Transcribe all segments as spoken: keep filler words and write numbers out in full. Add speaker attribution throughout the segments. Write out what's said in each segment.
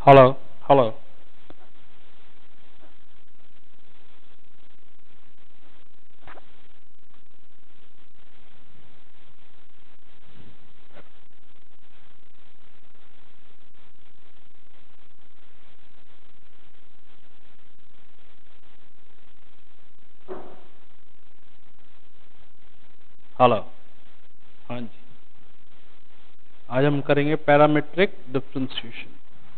Speaker 1: Hello, hello. Hello. हाँ जी, आज हम करेंगे पैरामीट्रिक डिफरेंशिएशन।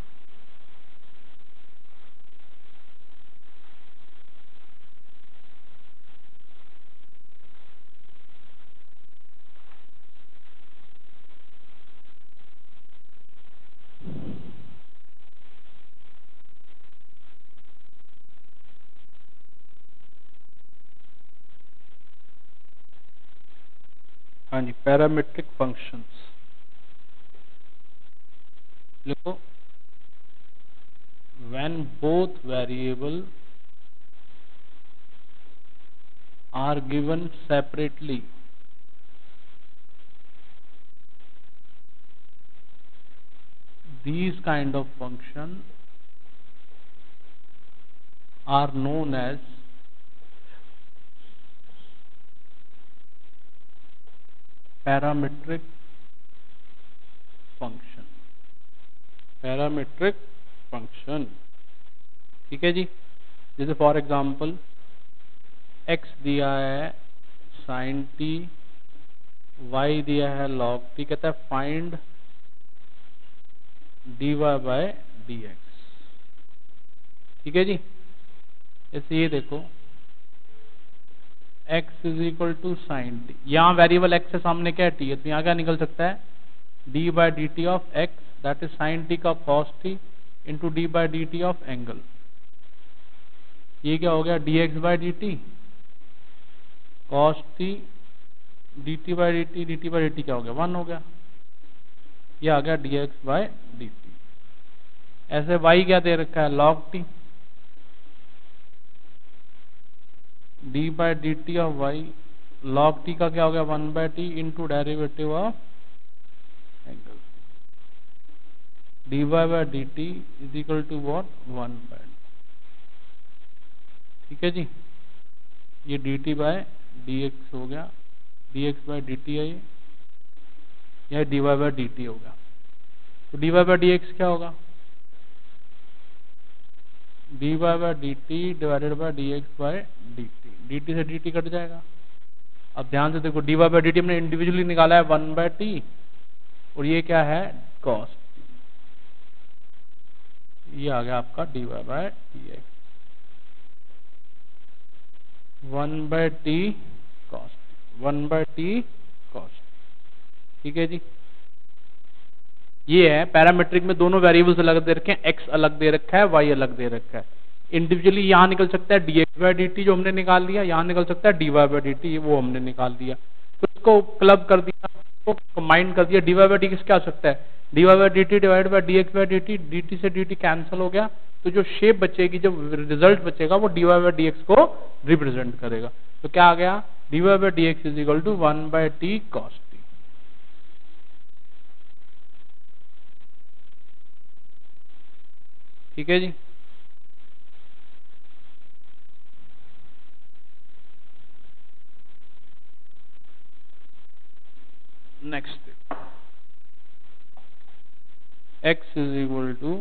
Speaker 1: हाँ जी, पैरामीट्रिक फंक्शंस लिखो। When both variable are given separately, these kind of function are known as parametric function. Parametric function, ठीक है जी। जैसे फॉर एग्जांपल x दिया है साइन टी, y दिया है लॉग टी, कहता है फाइंड dy बाय dx, ठीक है जी। जैसे ये देखो x is equal to sine t, यहाँ वेरिएबल x के सामने क्या है t है, तो यहाँ क्या निकल सकता है d by d t of x, that is sine t का cos t into d by d t of angle. ये क्या हो गया dx by d t cos t dt by d t, dt by d t क्या हो गया one हो गया। ये आ गया dx बाय डी टी। ऐसे y क्या दे रखा है log t, d by d t of y, log t का क्या हो गया one by t into derivative of angle, d y by d t is equal to what one by, ठीक है जी। ये d t by d x हो गया, d x by d t है ये, यह d y by d t हो गया। तो d y by d x क्या होगा d y by d t divided by d x by d t, d t से डी टी कट जाएगा। अब ध्यान से देखो d y by d t हमने इंडिविजुअली निकाला है वन बाय टी, और ये क्या है कॉस, ये आ गया आपका d y by d x, one by t cos, one by t cos, ठीक है जी। ये है पैरामीट्रिक में दोनों वेरिएबल्स अलग दे रखे हैं, x अलग दे रखा है, y अलग दे रखा है। इंडिविजुअली यहाँ निकल सकता है dx बाय dt जो हमने निकाल लिया, यहाँ निकल सकता है dy बाय dt वो हमने निकाल दिया। तो इसको क्लब कर दिया, इसको कंबाइन कर दिया, dy बाय dx क्या हो सकता है dy by dt divide by dx by dt, dt से dt कैंसिल हो गया, तो जो शेप बचेगी, जो रिजल्ट बचेगा वो dy बाय dx को रिप्रेजेंट करेगा। तो क्या आ गया dy by dx is equal to one by t cos, ठीक है जी। Next x is equal to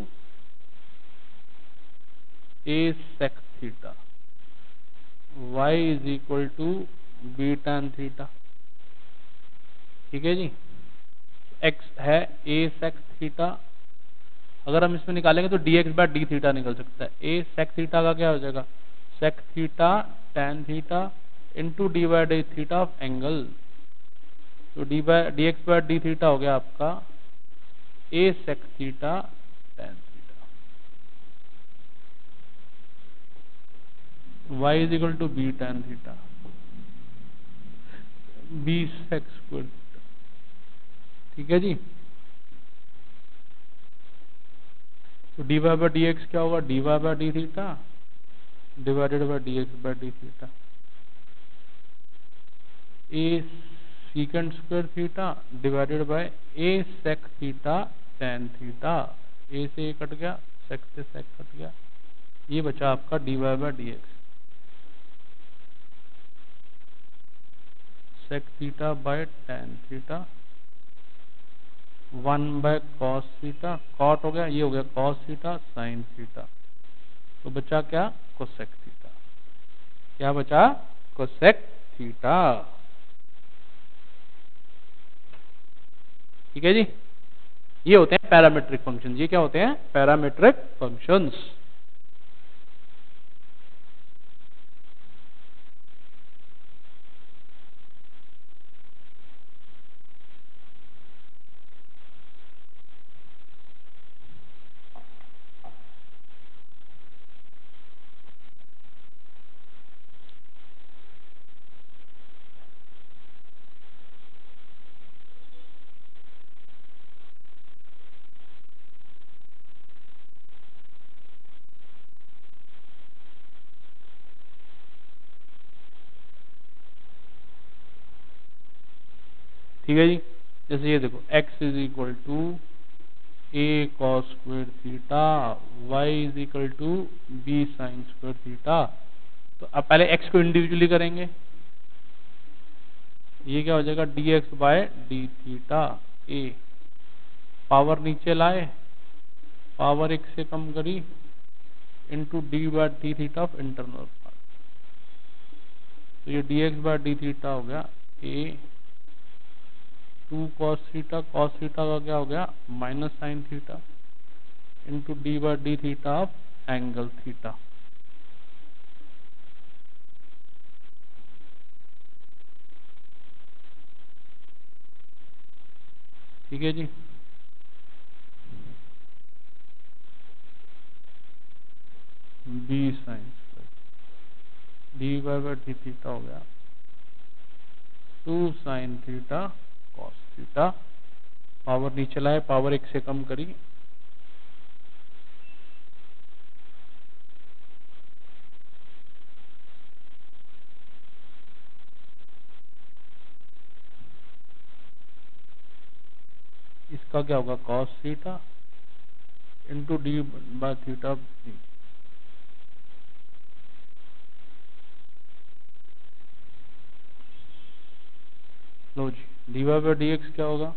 Speaker 1: a sec theta, y is equal to b tan theta, ठीक है जी। x है a sec थीटा, अगर हम इसमें निकालेंगे तो dx बाय डी थीटा निकल सकता है। a sec थीटा का क्या हो जाएगा sec theta tan theta into d by d theta of angle, तो d by d x by d theta हो गया आपका a sec theta tan theta, y is equal to b tan theta, b sec square, ठीक है जी। तो d y by d x क्या होगा d y by d theta divided by d x by d theta, a secant square theta divided by A sec theta tan theta, a से a cut गया, सेक से सेक cut गया, ये बचा आपका d y by d x, sec theta by tan theta one by cos theta, cot हो गया, ये हो गया कॉस थीटा साइन थीटा, तो बचा क्या कोसेक थीटा, क्या बचा कोसेक थीटा। ठीक है जी, ये होते हैं पैरामीट्रिक फंक्शन। ये क्या होते हैं पैरामीट्रिक फंक्शंस। ठीक है जी, जैसे ये देखो x is equal to a cos square theta, y is equal to b sine square theta. तो अब पहले x को इंडिविजुअली करेंगे, ये क्या हो जाएगा d x by d theta a, power नीचे लाए, पावर एक से कम करी, into d by d theta of internal part, तो ये d x by d theta हो गया a two cos theta, cos theta का क्या हो गया minus sine theta, into d by d theta of angle theta. ठीक है जी, b sine square d by by d theta हो गया to sine theta cos theta, power नीचे लाए, पावर एक से कम करी, इसका क्या होगा cos theta into d by theta d. लो जी, d y by d x क्या होगा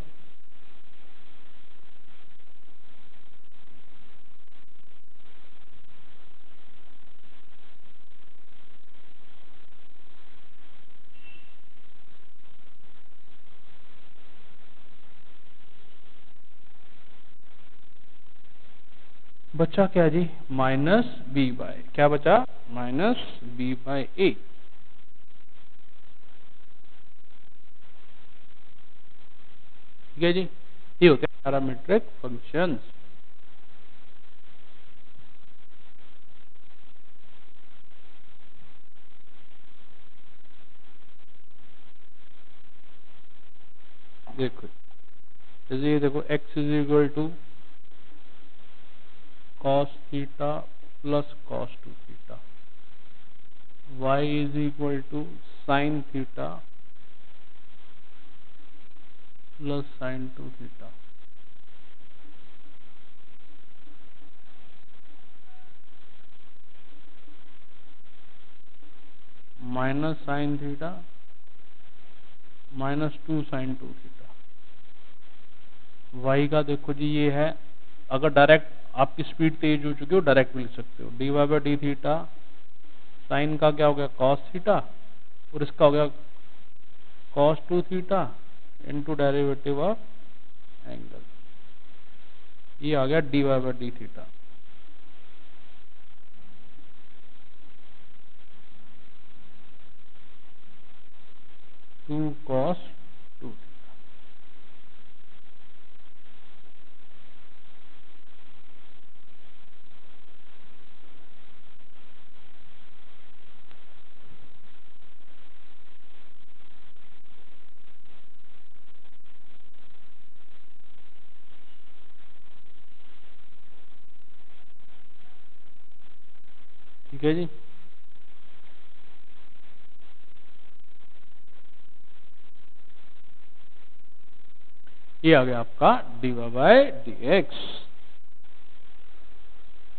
Speaker 1: बचा क्या जी माइनस बी बाय, क्या बचा माइनस बी बाय ए। ठीक है जी, ये होते हैं पैरामीट्रिक फंक्शंस। देखो जैसे ये देखो x is equal to cos theta plus cos two theta, y is equal to sine theta plus sine two theta, minus sine theta minus two sine two theta. y का देखो जी ये है, अगर direct आपकी स्पीड तेज हो चुकी हो direct भी लिख सकते हो, d y by d theta, sine का क्या हो गया कॉस थीटा, और इसका हो गया cos two theta into derivative of angle, ये आ गया d y by d theta. Two cos two theta. ठीक है जी, ये आ गया आपका d y by d x.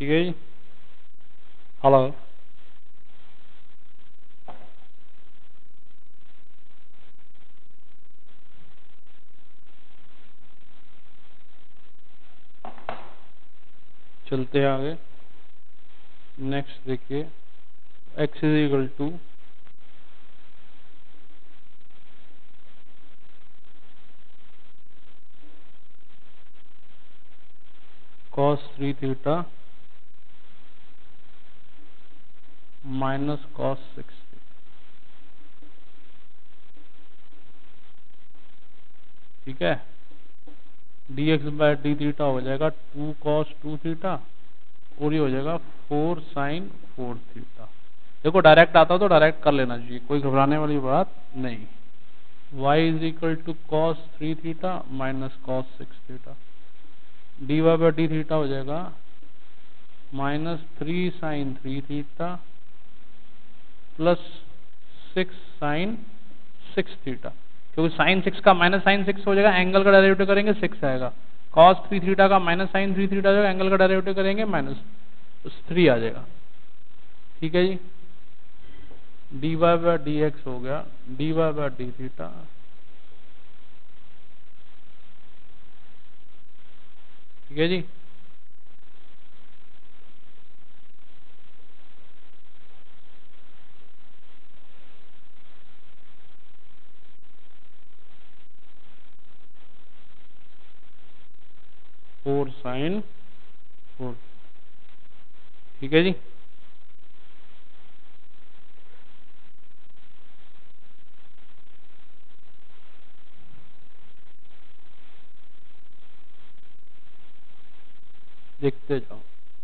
Speaker 1: ठीक है जी। हेलो, चलते हैं आगे। नेक्स्ट देखिए, x is equal to cos three theta minus cos six, ठीक है। D x by d theta हो जाएगा टू कॉस टू थीटा और ये हो जाएगा फोर साइन फोर थीटा। देखो डायरेक्ट आता हो तो डायरेक्ट कर लेना चाहिए, कोई घबराने वाली बात नहीं। y is equal to cos three theta minus cos six theta, d y by d theta हो जाएगा minus three sine three theta plus six sine six theta. क्योंकि साइन सिक्स का माइनस साइन सिक्स हो जाएगा, angle का derivative करेंगे six आएगा। Cos three theta का माइनस साइन थ्री थीटा जाएगा, एंगल का डेरिवेटिव करेंगे माइनस थ्री आ जाएगा, ठीक है जी। D y by d x हो गया d y by d theta, ठीक है जी। फोर साइन फोर, ठीक है जी। देखते जाओ।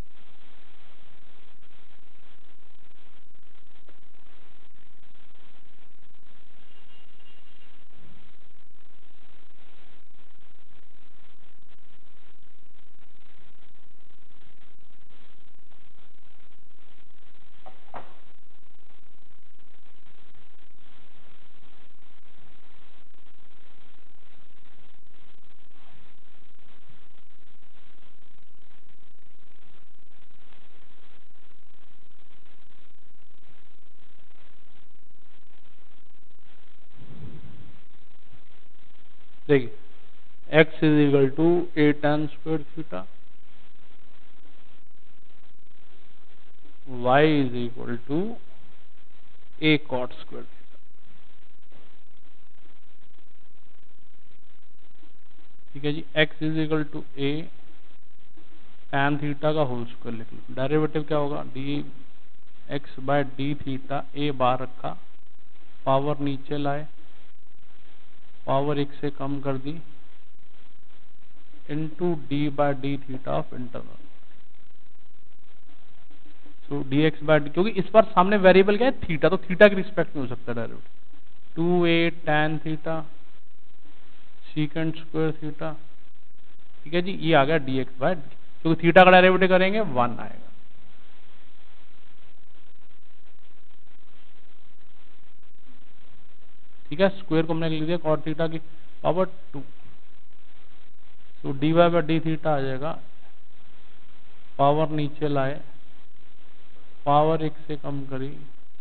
Speaker 1: देखिए x is equal to a tan square theta, y is equal to a cot square theta, ठीक है जी। x is equal to a tan theta का होल स्क्वायर लिख लो। डेरिवेटिव क्या होगा, d x by d theta, a बाहर रखा, पावर नीचे लाए, पावर एक से कम कर दी, into d by d theta of internal. तो डी एक्स बाय डी, क्योंकि इस बार सामने वेरिएबल क्या है थीटा, तो थीटा के रिस्पेक्ट में हो सकता है derivative. Two a tan theta secant square theta, ठीक है जी। ये आ गया डी एक्स बाय डी, क्योंकि थीटा का डेरिवेटिव करेंगे वन आएगा, ठीक है। स्क्वायर को हमने लिख दिया कॉट थीटा की पावर टू, तो d y by d theta आ जाएगा, पावर नीचे लाए, पावर एक से कम करी,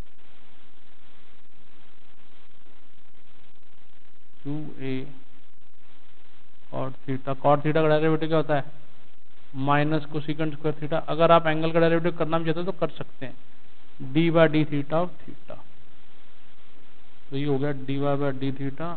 Speaker 1: two a cot theta. Cot theta का डेरिवेटिव क्या होता है, माइनस कोसेकेंट स्क्वायर थीटा। अगर आप एंगल का डेरिवेटिव करना भी चाहते हो तो कर सकते हैं, d by d theta of theta. तो ये हो गया d y by d theta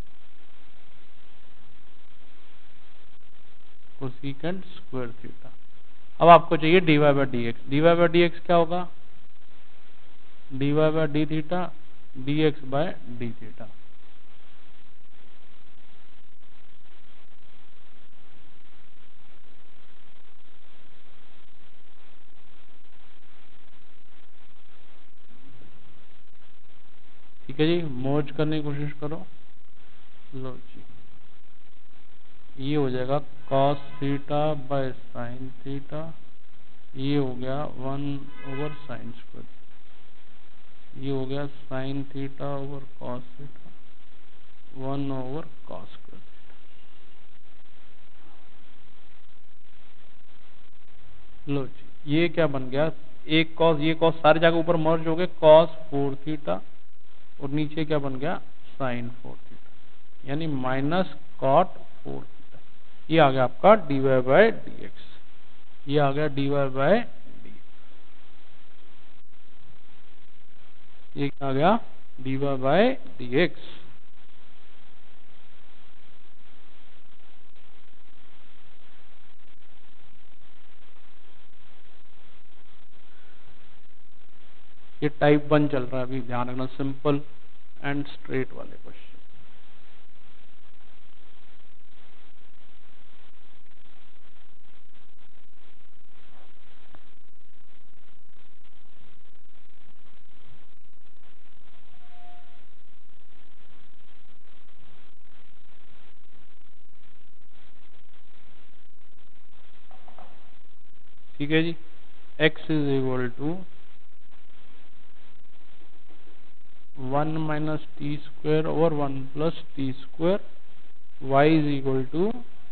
Speaker 1: cosecant square theta. अब आपको चाहिए d y by d x. D y by d x क्या होगा, d y by d theta d x by d theta, ठीक है जी। मर्ज करने की कोशिश करो, लो जी, ये हो जाएगा cos theta by sine theta, ये हो गया वन ओवर साइन स्क्वायर, ये हो गया sine theta over cos theta, one over cos square theta. लो जी, ये क्या बन गया, एक कॉस, ये कॉस सारी जगह ऊपर मर्ज हो गए, कॉस फोर थीटा, और नीचे क्या बन गया, साइन फोर थीटा, यानी माइनस कॉट फोर थीटा। ये आ गया आपका d y by d x, ये आ गया डी वाई बाय डी, ये क्या आ गया, d y by d x. ये टाइप वन चल रहा है अभी, ध्यान रखना, सिंपल एंड स्ट्रेट वाले क्वेश्चन। ठीक है जी, x is equal to one minus t square over one plus t square, y is equal to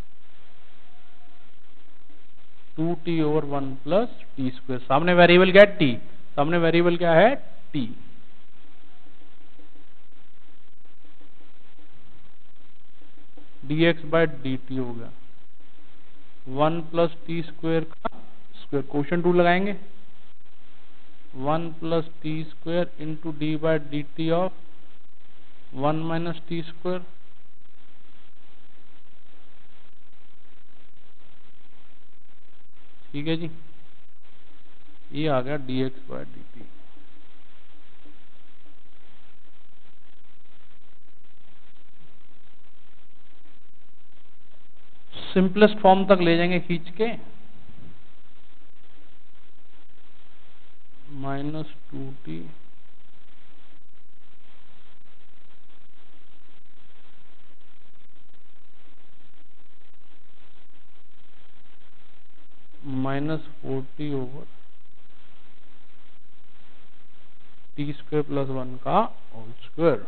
Speaker 1: two t over one plus t square. सामने वेरिएबल क्या है, टी, सामने वेरिएबल क्या है, t. D x by d t हो गया one plus t square का square, quotient टू लगाएंगे, one plus t square into d by d t of one minus t square, ठीक है जी, ये आ गया d x by d t. Simplest form तक ले जाएंगे खींच के, minus two t minus four t over t square plus one का होल स्क्वायर।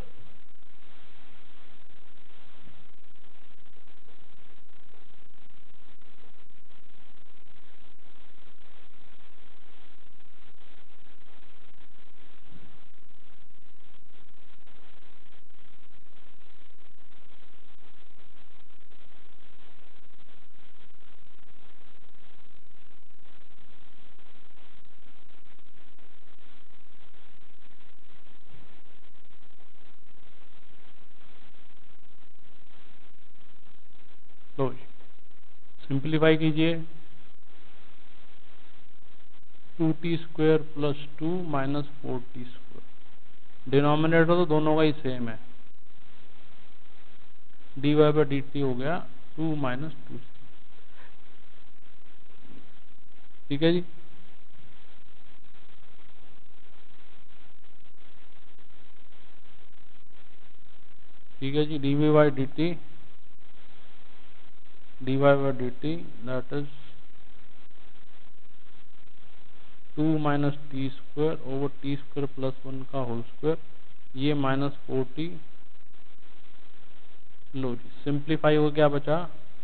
Speaker 1: लो सिंप्लीफाई कीजिए, two t square plus two minus four t square, denominator तो दोनों का ही सेम है, d y by d t हो गया टू माइनस टू, ठीक है जी। ठीक है जी, d v by d t, d y by d t that is two minus t square over t square plus one का होल स्क्वायर, ये माइनस फोर्टी। लो जी सिंप्लीफाई हो, क्या बचा,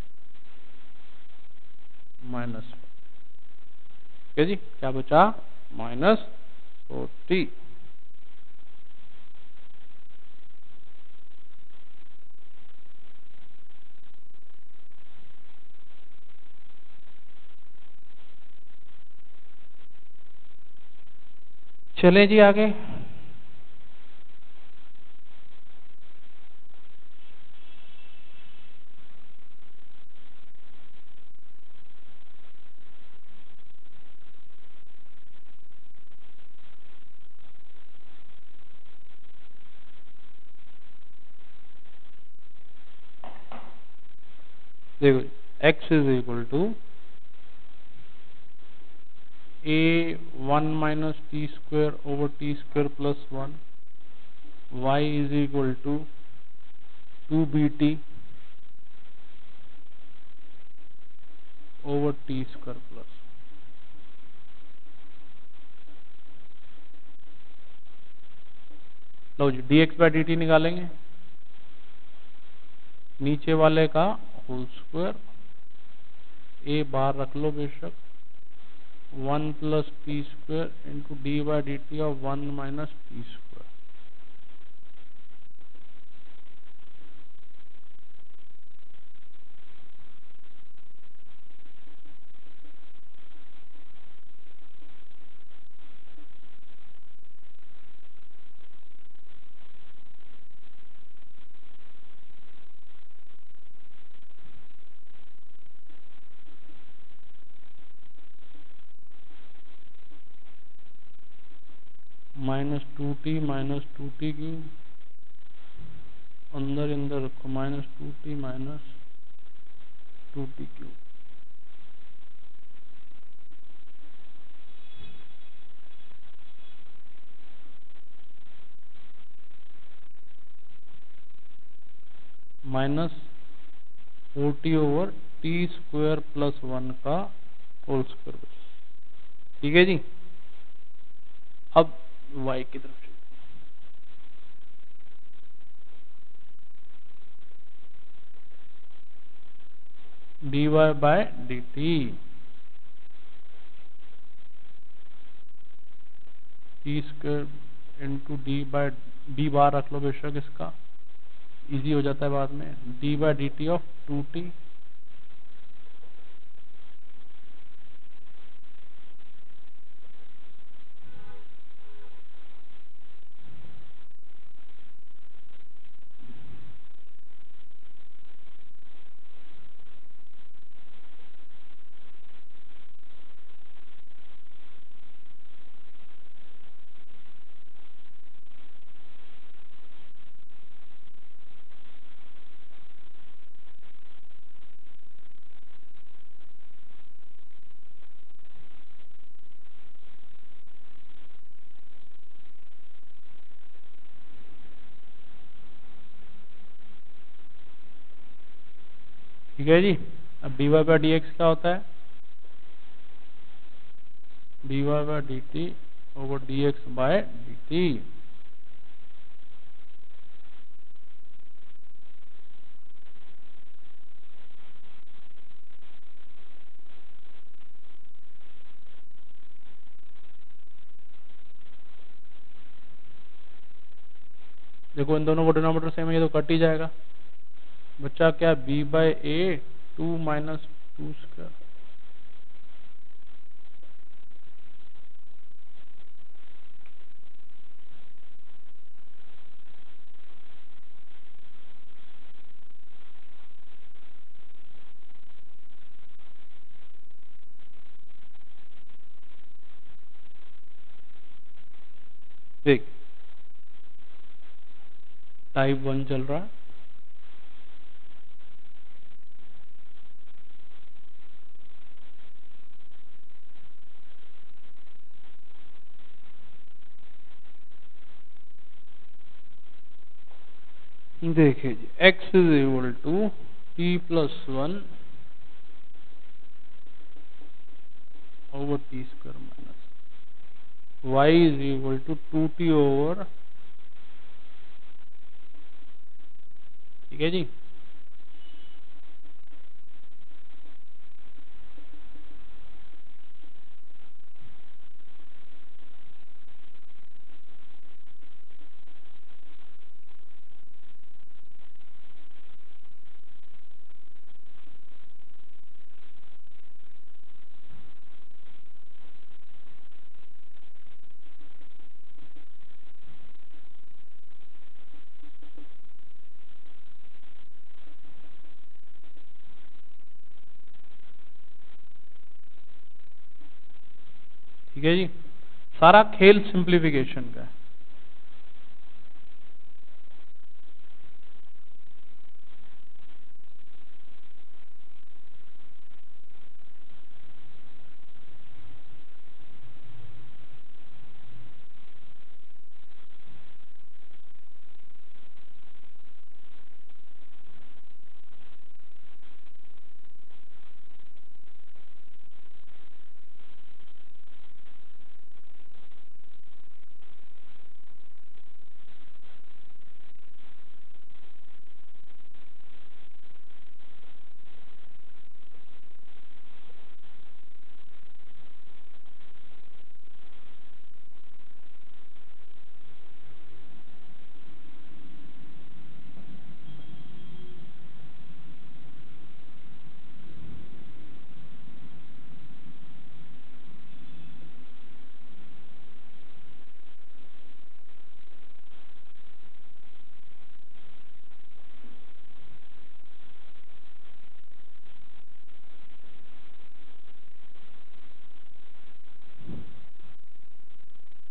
Speaker 1: माइनस, ठीक है जी, क्या बचा, माइनस फोर्टी। चले जी आगे, देखो x is equal to a one minus t square over t square plus one, y is equal to two b t over t square plus, लो जी d x by d t निकालेंगे, नीचे वाले का whole square, ए बाहर रख लो बेशक, one plus t square into d by d t of one minus t square. Minus two t minus two t cube, अंदर अंदर रखो, minus two t minus two t cube. Minus four t over t square plus one का whole square. ठीक है जी। अब y की तरफ चलो, d y by d t, t square into d by d बार रख लो बेशक, इसका इजी हो जाता है बाद में, d by d t of two t. ठीक है जी। अब d y by d x क्या होता है, d y by d t over d x by d t. देखो इन दोनों को डिनोमिनेटर सेम है, ये तो कट ही जाएगा। बच्चा क्या, b by a two minus two square. देख टाइप वन चल रहा है, देखिए जी, x is equal to t plus one over t square minus y is equal to two t over. ठीक है जी। ठीक है जी, सारा खेल सिंप्लीफिकेशन का है।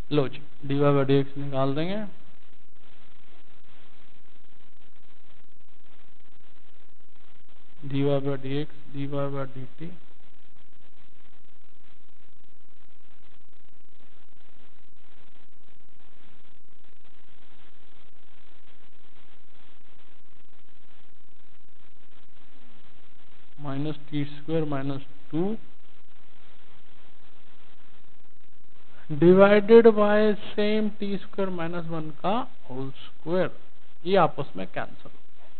Speaker 1: लो जी, d y by d x निकाल देंगे। D y by d x d y by d t minus t square minus two divided by same t square minus one का होल स्क्वायर, ये आपस में कैंसिल।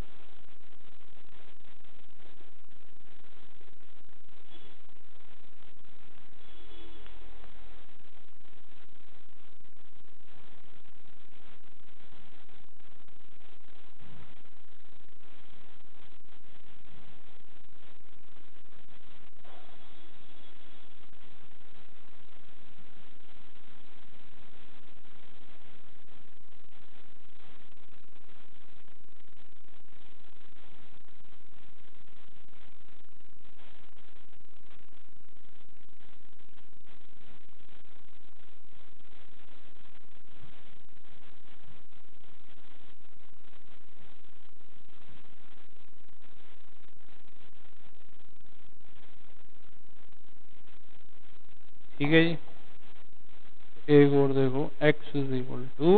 Speaker 1: ठीक है जी, एक और देखो, x is equal to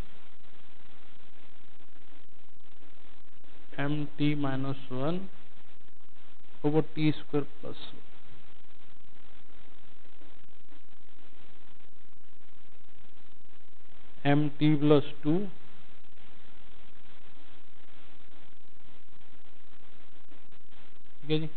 Speaker 1: m t minus one over t square plus m t plus two ठीक है जी।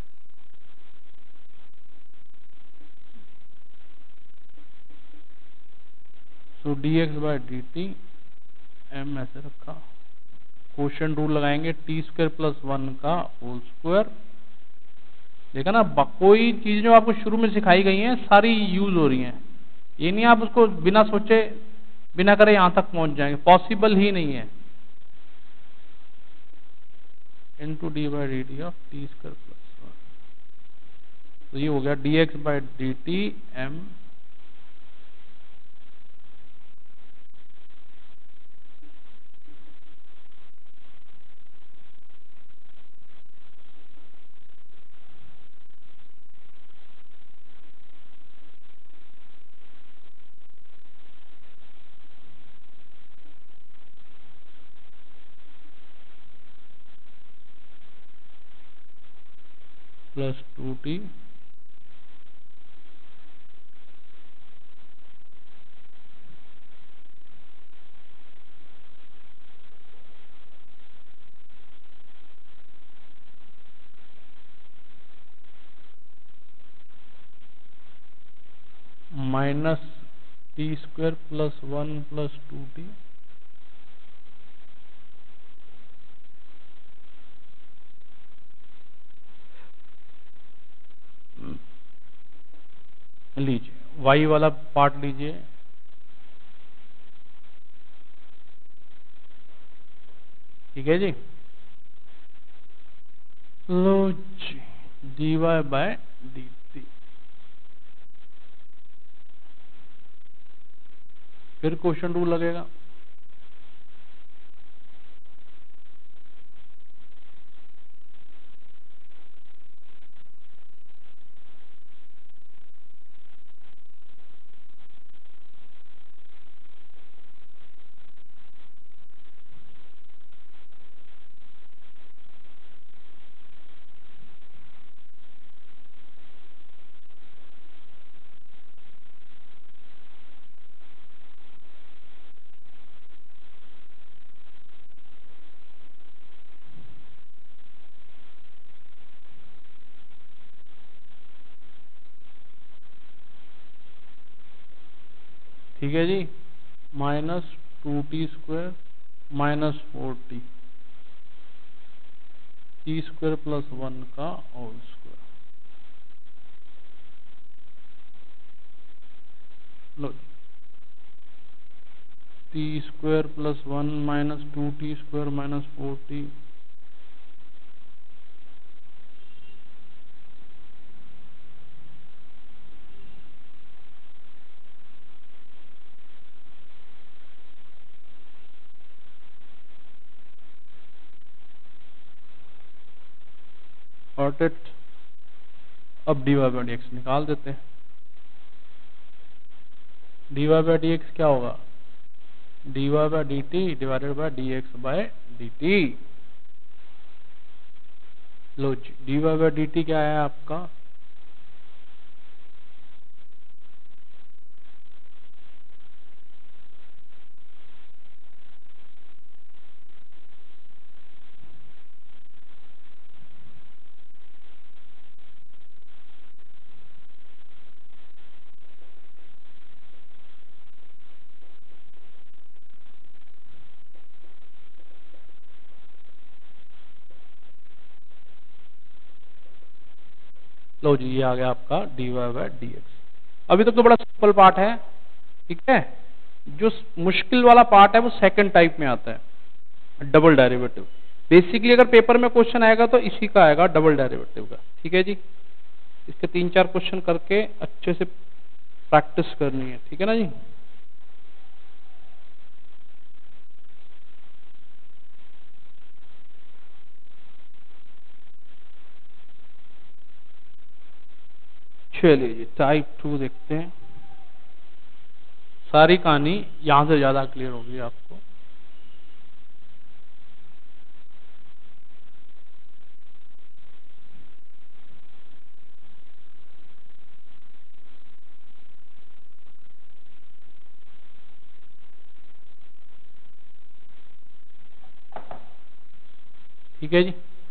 Speaker 1: So d x by d t m ऐसे रखा, क्वेश्चन रूल लगाएंगे टी स्क्वायर प्लस वन का होल स्क्वायर। देखा ना, कोई चीज जो आपको शुरू में सिखाई गई है सारी यूज हो रही हैं, ये नहीं आप उसको बिना सोचे बिना करे यहां तक पहुंच जाएंगे, पॉसिबल ही नहीं है। Into d by d t of t square plus one, तो ये हो गया d x by d t m plus two t minus t square plus one plus two t लीजिए, वाई वाला पार्ट लीजिए, ठीक है जी। लो जी, d y by d t, फिर क्वेश्चन रूल लगेगा। ठीक है जी, minus two t square minus four t t square plus one का होल स्क्वायर। लो, t square plus one minus two t square minus four t got it. अब d y by d x निकाल देते हैं। D y by d x क्या होगा, d y by d t divided by d x by d t. लो जी, d y by d t क्या है आपका, लो जी ये आ गया आपका d y by d x. अभी तक तो बड़ा सिंपल पार्ट है, ठीक है। जो मुश्किल वाला पार्ट है वो सेकंड टाइप में आता है, डबल डेरिवेटिव। बेसिकली अगर पेपर में क्वेश्चन आएगा तो इसी का आएगा, डबल डेरिवेटिव का, ठीक है जी। इसके तीन चार क्वेश्चन करके अच्छे से प्रैक्टिस करनी है, ठीक है ना जी। चलिए जी टाइप टू देखते हैं। सारी कहानी यहां से ज्यादा क्लियर होगी आपको। ठीक है जी।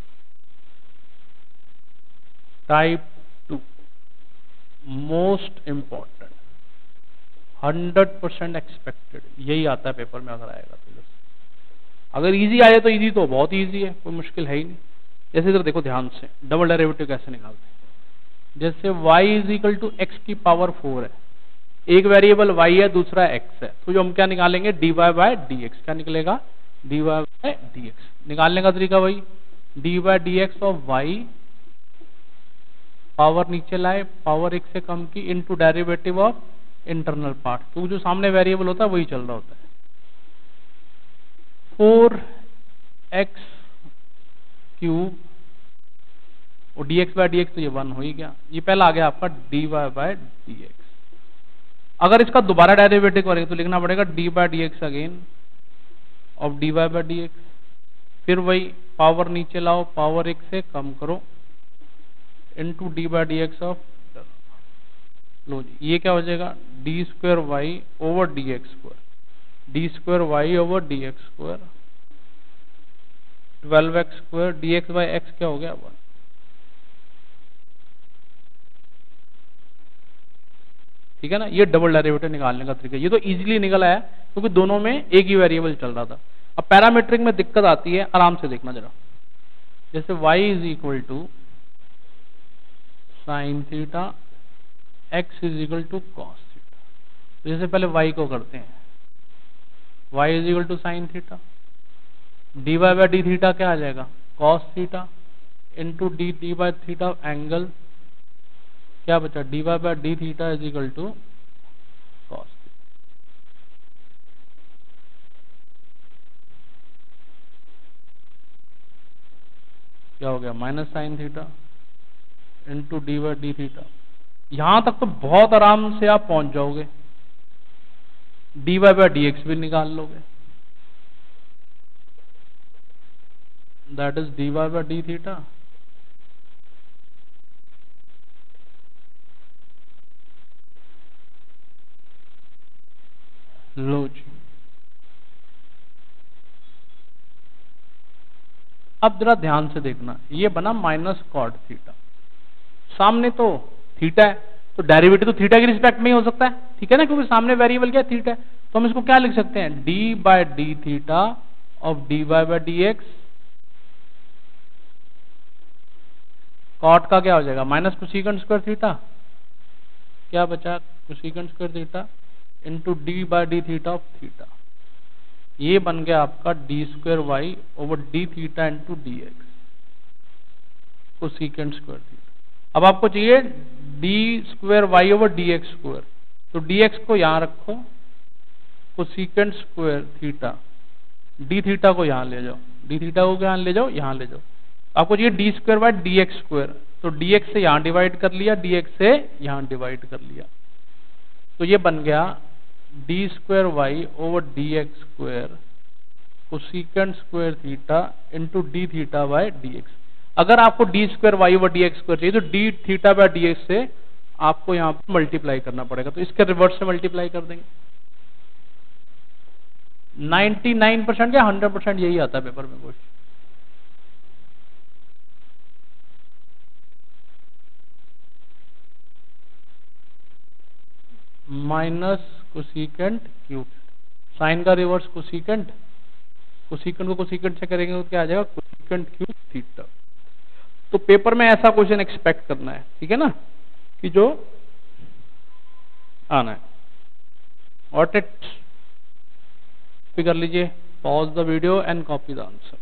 Speaker 1: Type two most important, hundred percent expected, यही आता है पेपर में अगर आएगा तो। अगर इजी आए तो इजी तो बहुत इजी है, कोई मुश्किल है ही नहीं। जैसे इधर देखो ध्यान से, डबल डेरिवेटिव कैसे निकालते हैं। जैसे y is equal to x की पावर फोर है, एक वेरिएबल y है दूसरा x है, तो जो हम क्या निकालेंगे dy बाय डी एक्स। क्या निकलेगा dy बाय डी एक्स। निकालने का तरीका वही, dy by d x of y power नीचे लाए, पावर एक से कम की, into derivative of internal part, क्योंकि जो सामने वेरिएबल होता है वही चल रहा होता है। फोर एक्स क्यूब और d x by d x, तो ये वन हो ही गया। ये पहला आ गया आपका d y by d x. अगर इसका दोबारा डेरिवेटिव करेंगे तो लिखना पड़ेगा d by d x again of d y by d x. फिर वही पावर नीचे लाओ, पावर एक से कम करो, into d by d x of, लो जी ये क्या हो जाएगा d square y over d x square, d square y over d x square, twelve x square, d x by x क्या हो गया वन। ठीक है ना, ये डबल डेरिवेटिव निकालने का तरीका। ये तो इजीली निकल आया क्योंकि दोनों में एक ही वेरिएबल चल रहा था। अब पैरामीट्रिक में दिक्कत आती है, आराम से देखना जरा। जैसे y is equal to sine theta, x is equal to cos theta. तो जैसे पहले y को करते हैं, y is equal to sine theta, d y by d theta क्या आ जाएगा cos theta, into d d by theta angle क्या बचा d y by d theta is equal to cos. क्या हो गया minus sine theta into d by d theta. यहां तक तो बहुत आराम से आप पहुंच जाओगे, d y by d x भी निकाल लोगे, that is d y by d theta लो जी। अब जरा ध्यान से देखना, ये बना माइनस कॉट थीटा, सामने तो थीटा है तो डेरिवेटिव तो थीटा के रिस्पेक्ट में ही हो सकता है, ठीक है ना, क्योंकि सामने वेरिएबल क्या है थीटा है। तो हम इसको क्या लिख सकते हैं d by d theta of d y by d x. Cot का क्या हो जाएगा माइनस कोसेकंड स्क्वायर थीटा, क्या बचा cosecant square theta into d by d theta of theta. ये बन गया आपका d square y over d theta into d x cosecant square theta. अब आपको चाहिए d square y over d x square, तो डी एक्स को यहां रखो, cosecant square theta, d theta को यहां ले जाओ, डी थीटा को यहां ले जाओ, यहां ले जाओ, आपको चाहिए d square by d x square, तो डी एक्स से यहां डिवाइड कर लिया, डी एक्स से यहां डिवाइड कर लिया, तो ये बन गया d square y over d x square cosecant square theta into d theta by d x. अगर आपको d square y over d x square चाहिए तो d theta by d x से आपको यहां पर मल्टीप्लाई करना पड़ेगा, तो इसके रिवर्स से मल्टीप्लाई कर देंगे। निन्यानवे परसेंट या हंड्रेड परसेंट यही आता है पेपर में question. Minus cosecant cube, sine का रिवर्स कोसिकेंट, कोसिकेंट को कोसिकेंट से करेंगे तो क्या आ जाएगा कोसिकेंट क्यूब थीटा। तो पेपर में ऐसा क्वेश्चन एक्सपेक्ट करना है, ठीक है ना, कि जो आना है। और इट कर लीजिए, pause the video and copy the answer.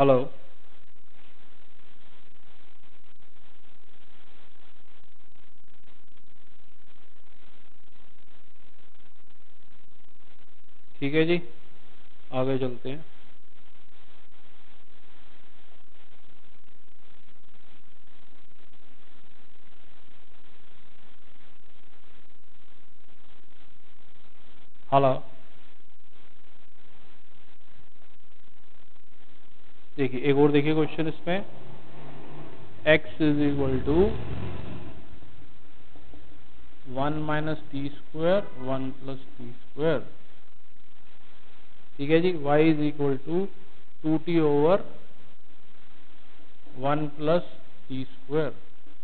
Speaker 1: Hello, ठीक है जी, आगे चलते हैं। हेलो, देखिए एक और देखिए क्वेश्चन इसमें, x is equal to one minus t square one plus t square, ठीक है जी। y is equal to two t over one plus t square,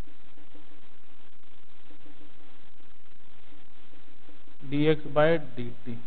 Speaker 1: d x by d t.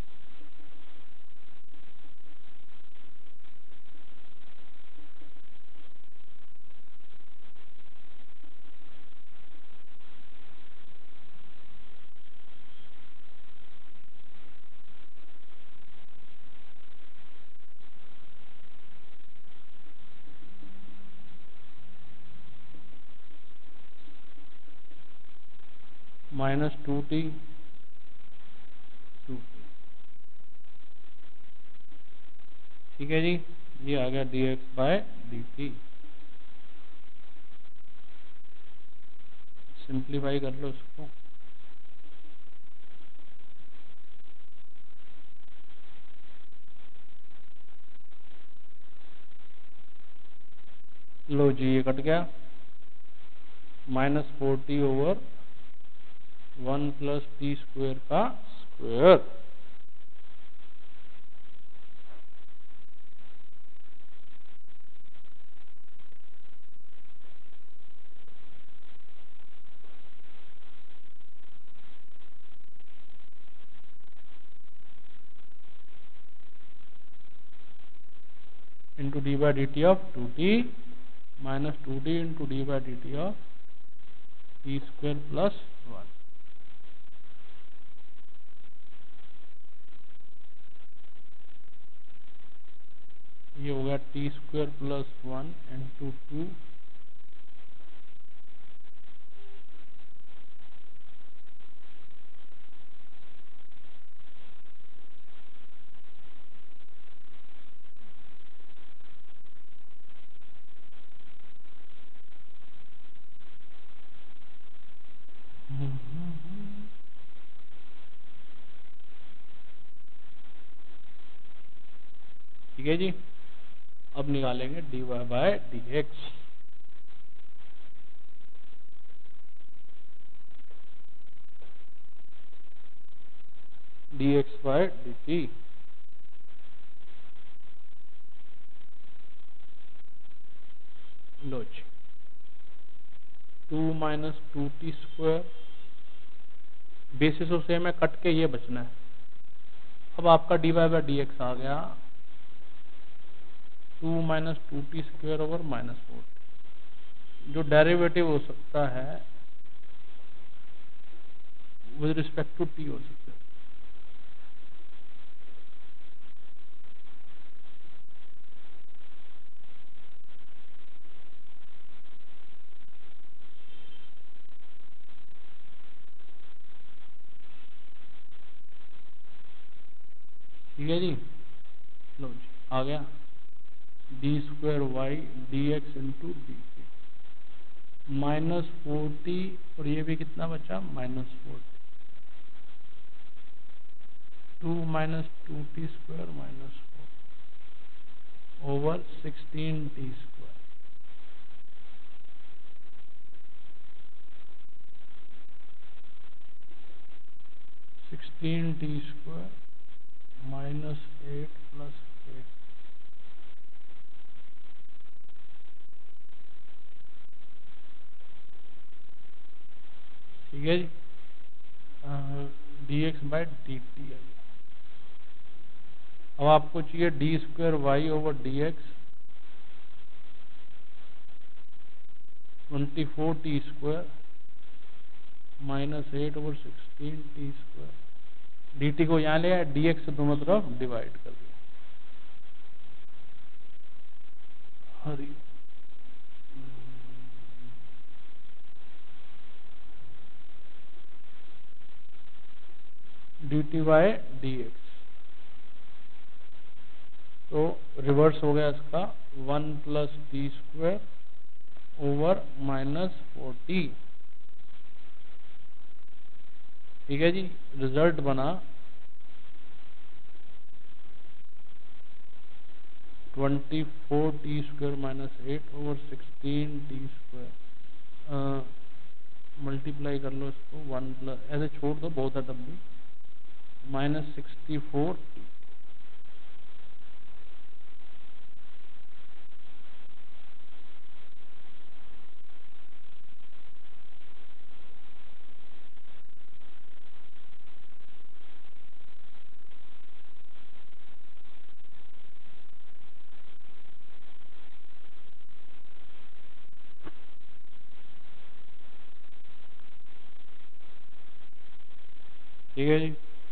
Speaker 1: Minus two t two t, ठीक है जी। ये आ गया d x by d t. Simplify कर लो इसको, लो जी ये कट गया, minus four t over one plus t square का square, into d by d t of two t minus two t into d by d t of t square plus one. ये हो गया t square plus one into two ठीक है जी। अब निकालेंगे d y by d x, d x by d t, लो जी two minus two t square, basis से में कट के ये बचना है। अब आपका d y by d x आ गया two minus two t square over minus four. जो डेरिवेटिव हो सकता है विद रिस्पेक्ट टू टी हो सकता है। ठीक है जी, लो जी आ गया d square y d x into d t minus four t, और ये भी कितना बचा minus four t, two minus two t square minus four over sixteen t square, sixteen t square minus eight plus eight, ठीक है जी। D x by d t है। अब आपको चाहिए d square y over d x, twenty four t square minus eight over sixteen t square, d t को यहाँ ले आया, डी एक्स दोनों तरफ डिवाइड कर दिया, हरी d t by d x, तो रिवर्स हो गया इसका one plus t square over minus four t. ठीक है जी, रिजल्ट बना twenty four t square minus eight over sixteen t square, multiply कर लो इसको, वन प्लस ऐसे छोड़ दो बहुत है तब भी, माइनस सिक्सटी फोर टी। ठीक है जी,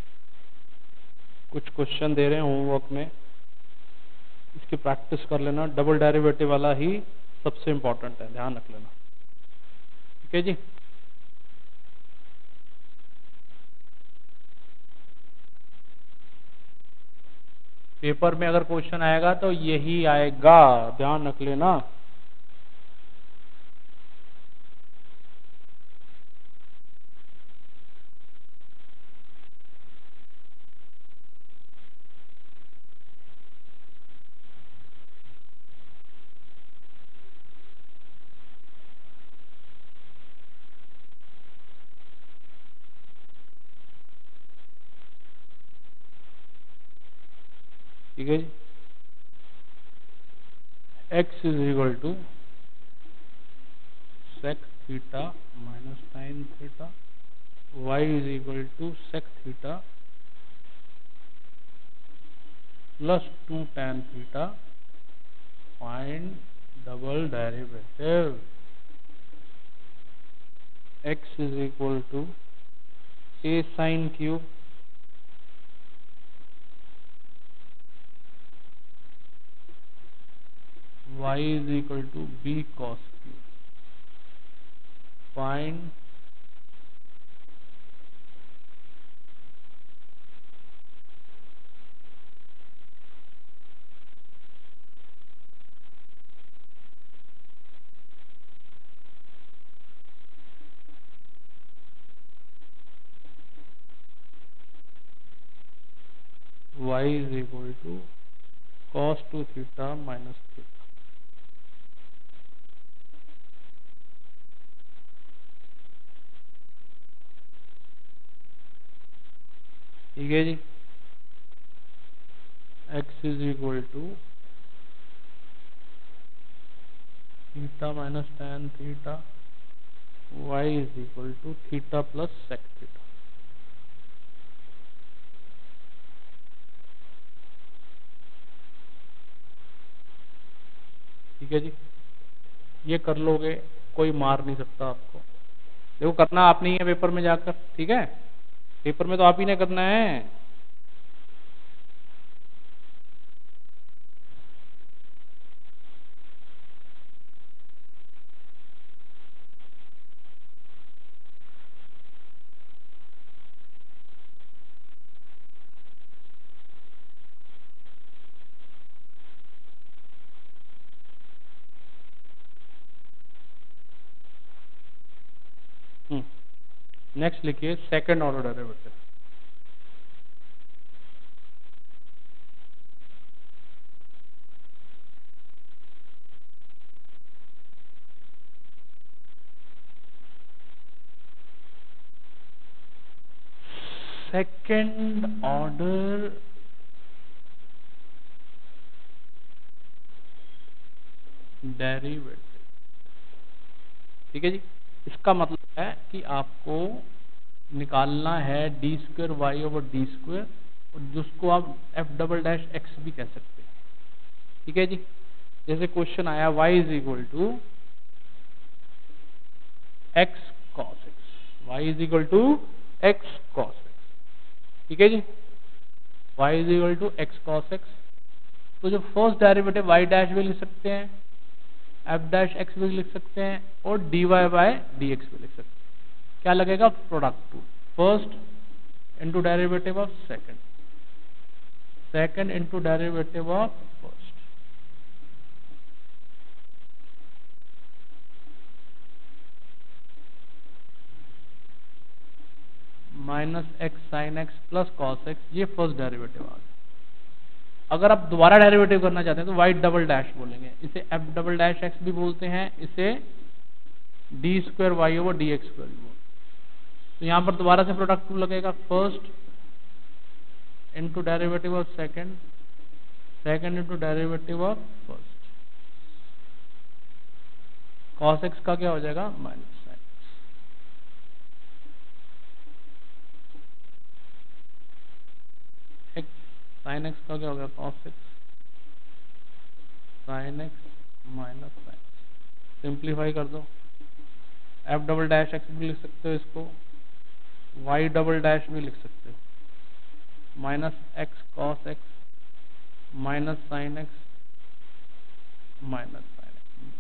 Speaker 1: कुछ क्वेश्चन दे रहे हैं होमवर्क में, इसकी प्रैक्टिस कर लेना। डबल डेरिवेटिव वाला ही सबसे इंपॉर्टेंट है, ध्यान रख लेना। ठीक है जी, पेपर में अगर क्वेश्चन आएगा तो यही आएगा, ध्यान रख लेना। ठीक है जी, x is equal to sec theta minus tan theta, y is equal to sec theta plus two tan theta, find double derivative. x is equal to a sine cube y is equal to b cos q, find y is equal to cos two theta minus theta. ठीक है जी, x is equal to theta minus tan theta, y is equal to theta plus sec theta. ठीक है जी, ये कर लोगे, कोई मार नहीं सकता आपको। देखो करना आप नहीं है पेपर में जाकर, ठीक है, पेपर में तो आप ही ने करना है। नेक्स्ट लिखिए second order derivative. Second order derivative. ठीक है जी, इसका मतलब है कि आपको निकालना है d square y over d square, और जिसको आप एफ डबल डैश एक्स भी कह सकते हैं। ठीक है जी, जैसे क्वेश्चन आया y is equal to x cos x, y is equal to x cos x. ठीक है जी, y is equal to x cos x, तो जो फर्स्ट डेरिवेटिव y डैश भी लिख सकते हैं, एफ डैश एक्स भी लिख सकते हैं और d y by d x भी लिख सकते हैं। क्या लगेगा? Product rule. First into derivative of second, second into derivative of first, minus x sine x plus cos x, ये फर्स्ट डेरिवेटिव आ गया। अगर आप दोबारा डेरिवेटिव करना चाहते हैं तो वाई डबल डैश बोलेंगे, इसे एफ डबल डैश एक्स भी बोलते हैं, इसे d square y over d x square भी बोलते हैं। तो यहां पर दोबारा से प्रोडक्ट टूल लगेगा। First into derivative of second, second into derivative of first, cos x का क्या हो जाएगा? Minus sine x, sine x का क्या हो गया? Cos x, sine x minus sine, simplify कर दो। एफ डबल डैश एक्स भी लिख सकते हो, इसको वाई डबल डैश भी लिख सकते हो, minus x cos x minus sine x minus sine x,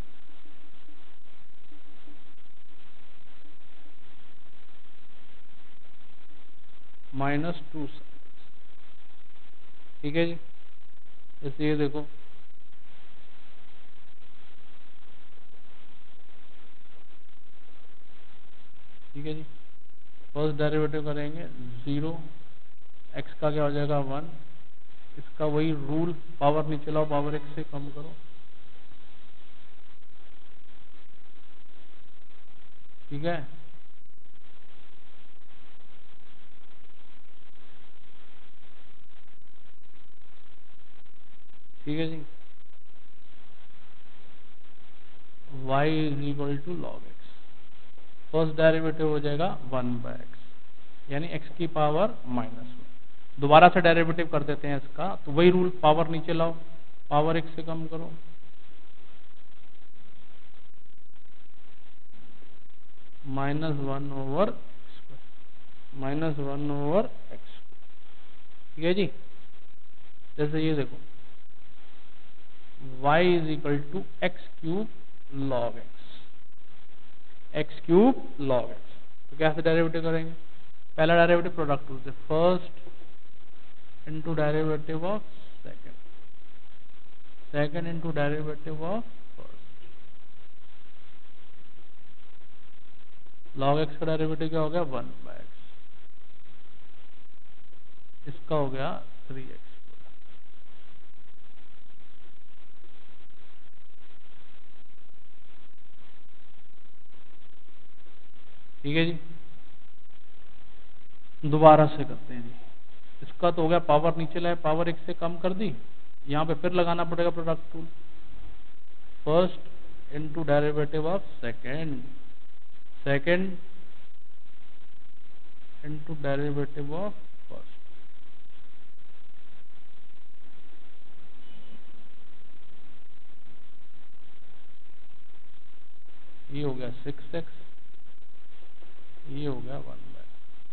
Speaker 1: minus two sine. ठीक है जी, जैसे ये देखो, ठीक है जी, फर्स्ट डेरिवेटिव करेंगे जीरो, एक्स का क्या हो जाएगा? वन, इसका वही रूल, पावर नीचे लाओ, पावर एक्स से कम करो। ठीक है, ठीक है जी, y is equal to log x, first derivative हो जाएगा वन बाय एक्स, यानी x की पावर माइनस वन। दोबारा से डेरिवेटिव कर देते हैं इसका, तो वही रूल, पावर नीचे लाओ, पावर x से कम करो, minus one over minus one over x. ठीक है जी, जैसे ये देखो, y is equal to x cube log x, x cube log x. तो कैसे डेरिवेटिव करेंगे? पहला डेरिवेटिव प्रोडक्ट टूल से, first into derivative of second, second into derivative of first, log x का डेरिवेटिव क्या हो गया? वन बाय एक्स, इसका हो गया थ्री एक्स। ठीक है जी, दोबारा से करते हैं जी, इसका तो हो गया, पावर नीचे लाए, पावर एक से कम कर दी, यहां पे फिर लगाना पड़ेगा product rule, first into derivative of second, second into derivative of first, ये हो गया सिक्स एक्स, ये हो गया वन बाय।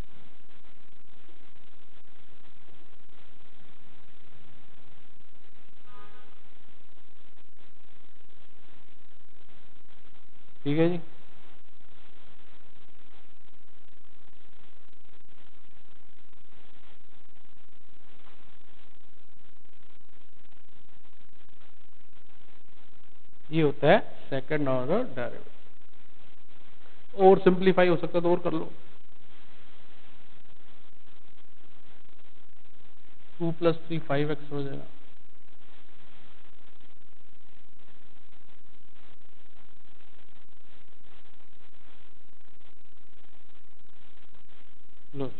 Speaker 1: ठीक है जी, ये होता है सेकंड ऑर्डर डेरिवेटिव। और सिंप्लीफाई हो सकता है तो और कर लो, two plus three five x हो जाएगा, लो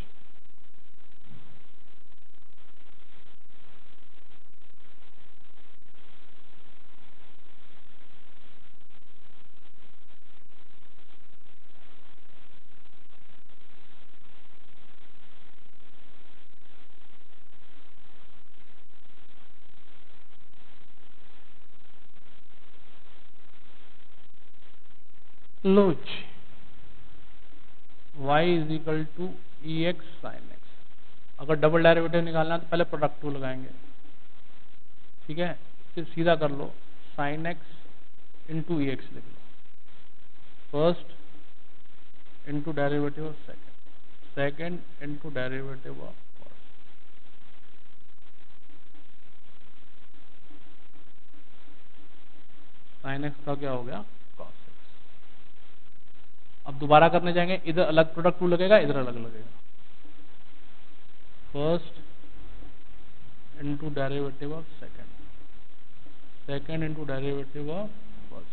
Speaker 1: लो जी, y is equal to e x sine x. अगर डबल डेरिवेटिव निकालना है तो पहले प्रोडक्ट टू लगाएंगे। ठीक है, फिर सीधा कर लो, sine x into e x लिख लो, first into derivative of second, second into derivative of first, sine x का क्या हो गया कॉस एक्स। अब दोबारा करने जाएंगे, इधर अलग प्रोडक्ट रूल लगेगा, इधर अलग लगेगा, first into derivative of second, second into derivative of first,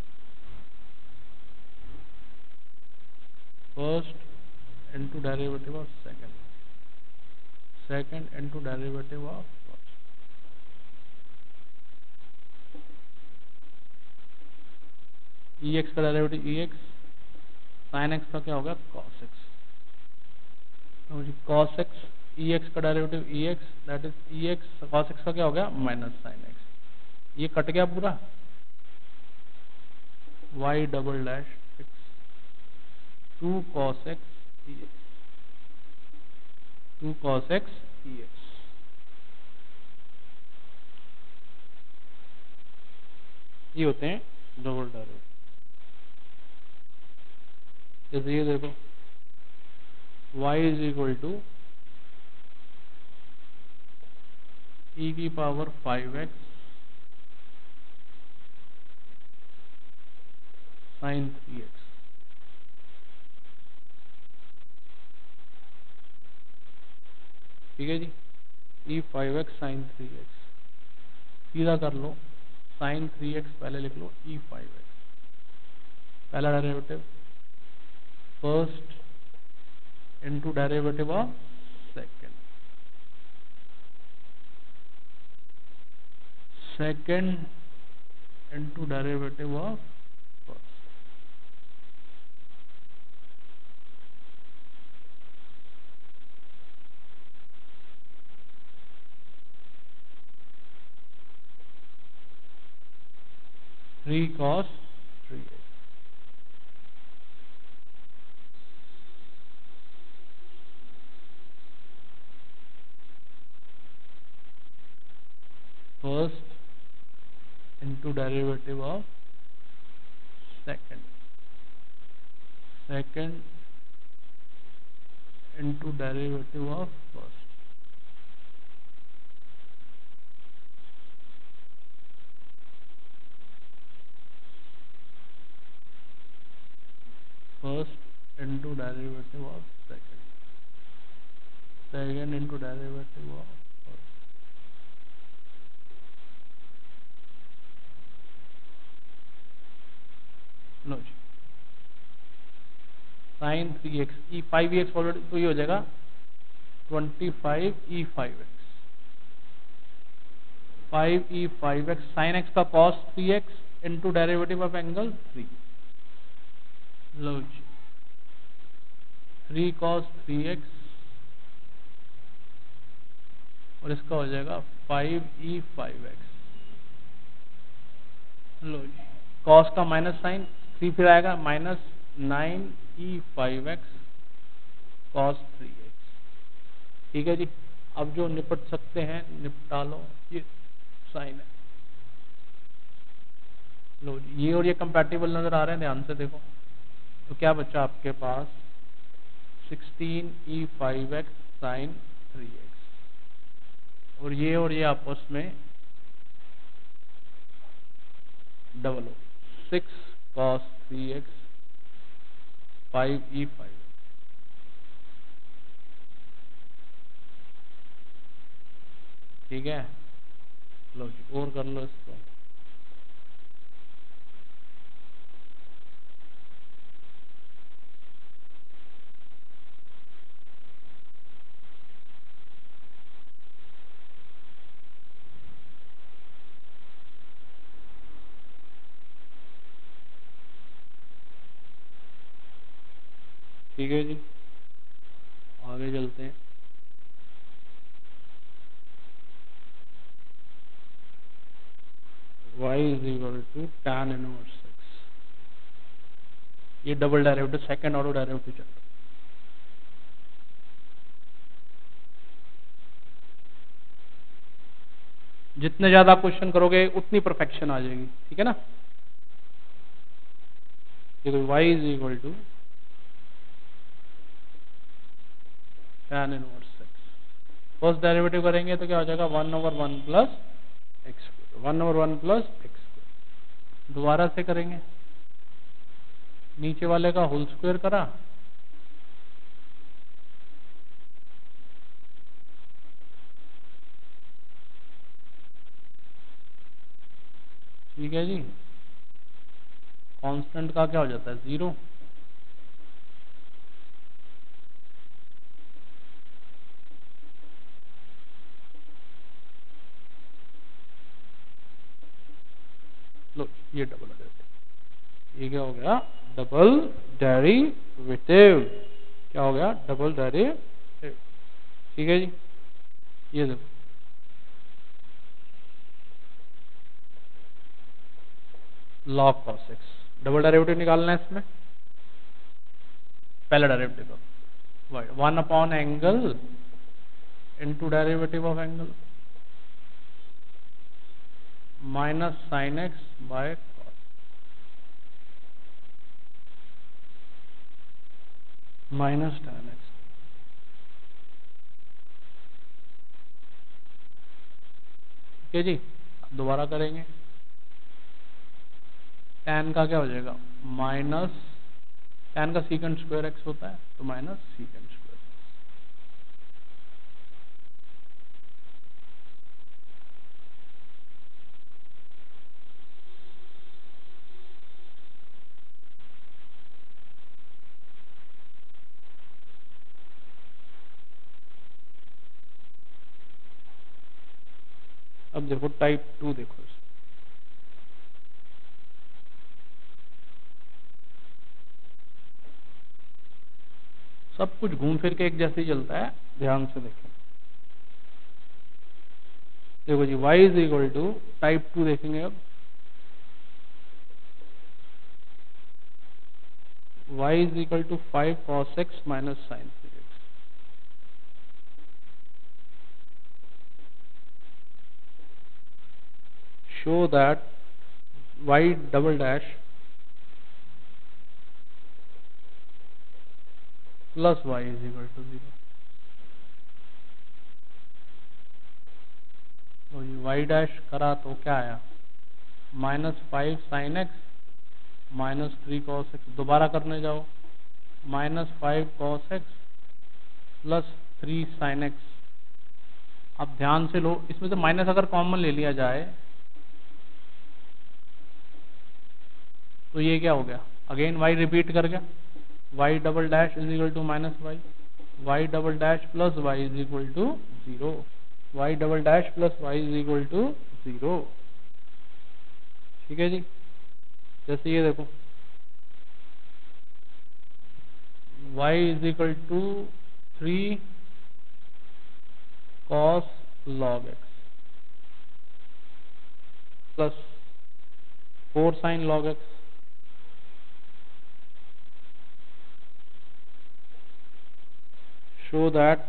Speaker 1: first into derivative of second, second into derivative of first, e x का derivative e x, sine x का क्या होगा cos x, cos x, e x का derivative e x, that is e x, cos x का क्या हो गया minus sine x, ये कट गया पूरा, y double dash x two cos x e x, two cos x e x, ये होते हैं डबल डेरिवेटिव। जैसे ये देखो y is equal to e की power five x sine three x, ठीक है जी, e five x sine three x, सीधा कर लो, साइन थ्री एक्स पहले लिख लो, ई फाइव एक्स, पहला derivative first into derivative of second, second into derivative of first, three cos three x, first into derivative of second, second into derivative of first, first into derivative of second, second into derivative of first, लो जी, sine three x e five x already, तो ये हो जाएगा twenty five e five x, five e five x sine x का cos three x into derivative of angle three, लो जी, three cos three x और इसका हो जाएगा फाइव ई फाइव एक्स, लो जी, कॉस का माइनस साइन, थ्री फिर आएगा minus nine e five x cos three x, ठीक है जी। अब जो निपट सकते हैं निपटा लो, ये साइन है, लो जी, ये और ये कंपैटिबल नजर आ रहे हैं, ध्यान से देखो, तो क्या बच्चा आपके पास sixteen e five x sine three x, और ये और ये आपस में डबल हो, six cos three x five e five, ठीक है, लो जी और कर लो इसको, ठीक है जी, आगे चलते हैं। y is equal to tan inverse x, ये double derivative second order derivative चल रहा है, जितने ज्यादा क्वेश्चन करोगे उतनी परफेक्शन आ जाएगी, ठीक है ना। देखो y is equal to tan inverse x. First derivative करेंगे तो क्या हो जाएगा one over one plus x square, one over one plus x square. दोबारा से करेंगे, नीचे वाले का होल स्क्वायर करा, ठीक है जी। कांस्टेंट का क्या हो जाता है जीरो, लो ये डबल डेरिवेटिव, ये क्या हो गया डबल डेरिवेटिव, क्या हो गया डबल डेरिवेटिव, ठीक है जी। ये देखो log cos x, double derivative निकालना है इसमें, पहला derivative one upon angle into derivative of angle minus sine x by cos, minus tan x, ठीक है जी। अब दोबारा करेंगे, tan का क्या हो जाएगा माइनस, tan का सीकेंड स्क्वायर एक्स होता है तो माइनस सीकेंड स्क्वायर। अब देखो टाइप टू देखो, सब कुछ घूम फिर के एक जैसे ही चलता है, ध्यान से देखें। देखो जी y is equal to type two देखेंगे, अब y is equal to five cos x minus sine three x. Show that y double dash plus y is equal to zero. तो y डैश करा तो क्या आया minus five sine x minus three cos x. दोबारा करने जाओ, minus five cos x plus three sine x. अब ध्यान से लो, इसमें से माइनस अगर कॉमन ले लिया जाए तो ये क्या हो गया, अगेन y रिपीट कर गया, y double dash is equal to minus y, y double dash plus y is equal to zero, y double dash plus y is equal to zero, ठीक है जी। जैसे ये देखो y is equal to three cos log x plus four sine log x, show that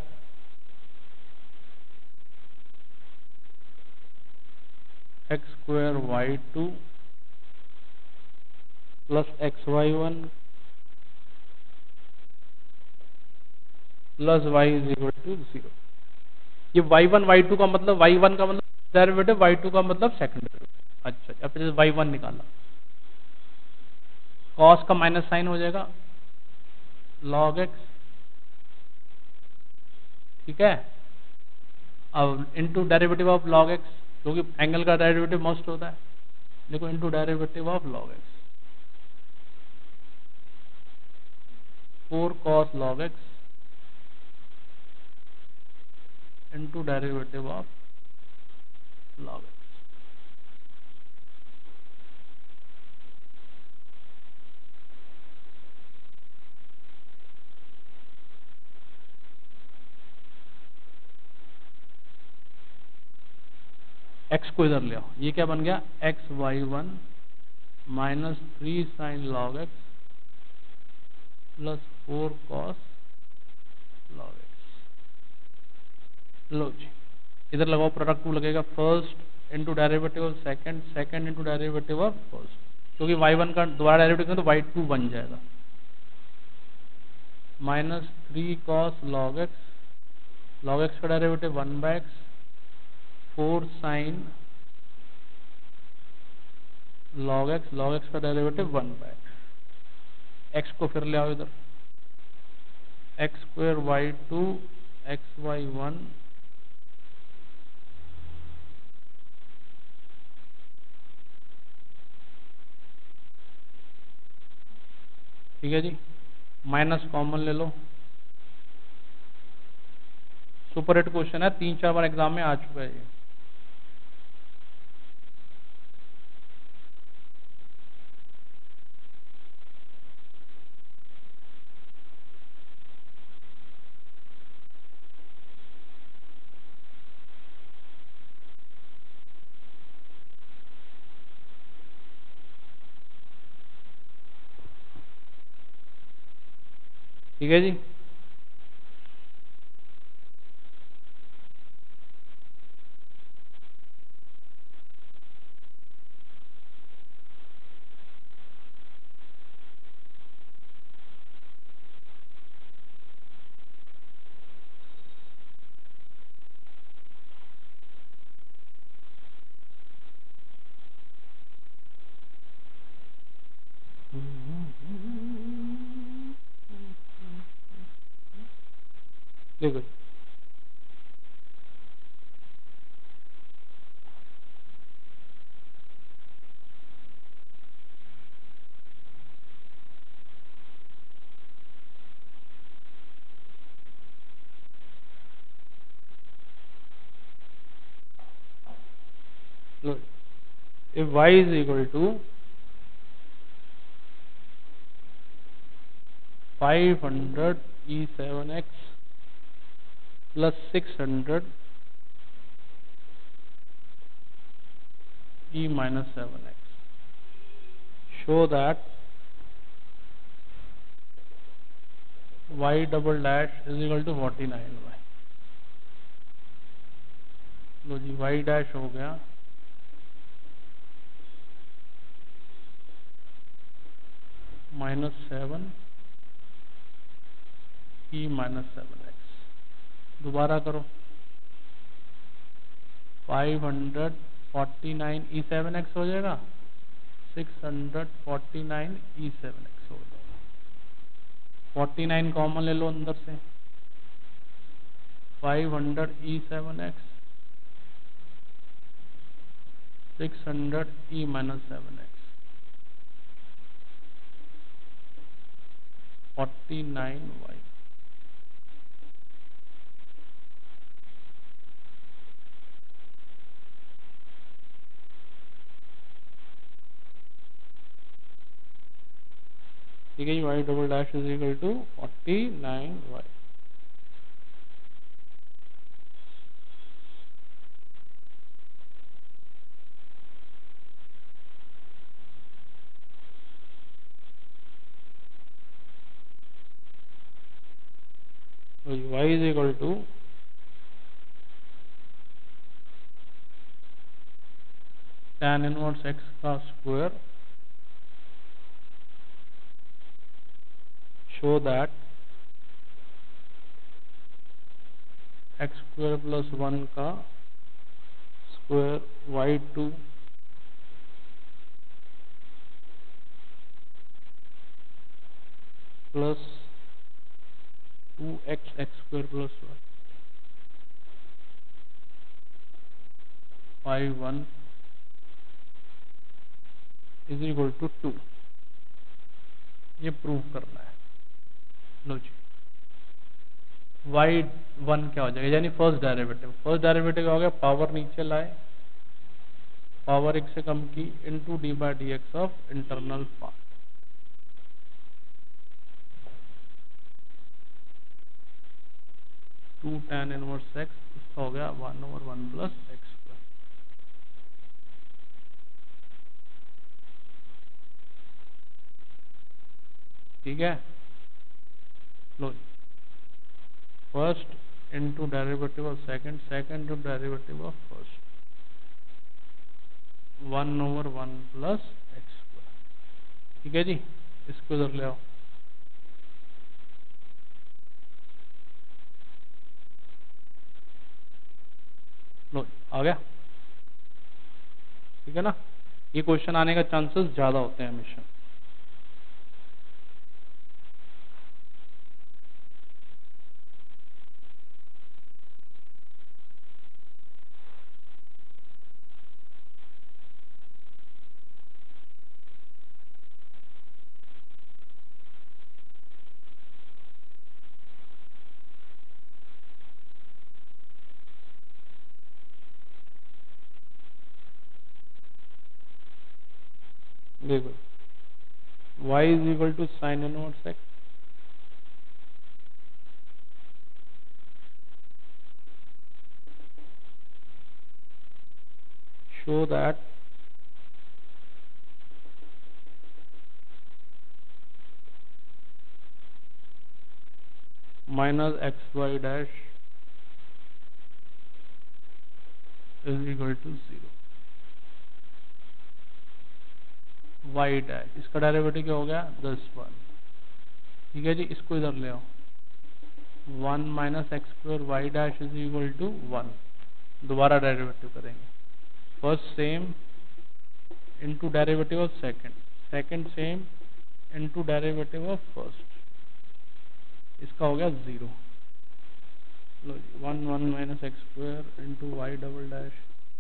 Speaker 1: x square y two plus x y one plus y is equal to zero. ये y one y two का मतलब y one का मतलब derivative, y two का मतलब second derivative. अच्छा, अब जैसे y वन निकाला, cos का माइनस साइन हो जाएगा log x, ठीक है। अब into derivative of log x, क्योंकि एंगल का डेरिवेटिव मोस्ट होता है, देखो into derivative of log x, four cos log x into derivative of log x। x को इधर ले आओ, ये क्या बन गया x y one minus three sine log x plus four cos log x. लो जी, इधर लगाओ, प्रोडक्ट टू लगेगा, first into derivative of second, second into derivative of first, क्योंकि वाई वन का दोबारा डेरिवेटिव करें तो वाई टू बन जाएगा। Minus three cos log x, log x का derivative one by x, four sine log x, log x का derivative one by x को फिर ले आओ इधर, x square y two x y one ठीक है जी। माइनस कॉमन ले लो, सुपर हिट क्वेश्चन है, तीन चार बार एग्जाम में आ चुका है ये। ठीक है जी। देखो if y is equal to five hundred e seven x plus six hundred e minus seven x, show that y double dash is equal to forty-nine y। लो जी y dash हो गया minus seven e minus seven x. दोबारा करो, five hundred forty nine e seven x हो जाएगा, six hundred forty nine e seven x हो जाएगा। फोर्टी नाइन कॉमन ले लो अंदर से, five hundred e seven x, six hundred e minus seven x, forty nine y. ठीक है, y double dash is equal to forty nine y. y is equal to tan inverse x का square, show that x square plus one का square y two plus two x x square plus one five one is equal to two. ये prove करना है। लो जी, Y one क्या हो जाएगा, यानी फर्स्ट डेरिवेटिव। फर्स्ट डेरिवेटिव क्या हो गया, पावर नीचे लाए, पावर एक से कम की, into d by d x of internal part. To tan inverse x, इसका हो गया one over one plus x square. ठीक है, लो first into derivative of second, second to derivative of first, one over one plus x square. ठीक है जी, इसको इधर ले आओ। लो आ गया, ठीक है ना। ये क्वेश्चन आने का चांसेस ज्यादा होते हैं हमेशा। देखो y is equal to sine inverse x, show that minus x y dash is equal to zero. Y dash, इसका डेरिवेटिव क्या हो गया, दस वन। ठीक है जी, इसको इधर ले आओ। One minus x square y dash is equal to one. दोबारा डेरिवेटिव करेंगे। First same into derivative of second, second same into derivative of first, इसका हो गया जीरो। लो जी, one one minus x square into y double dash,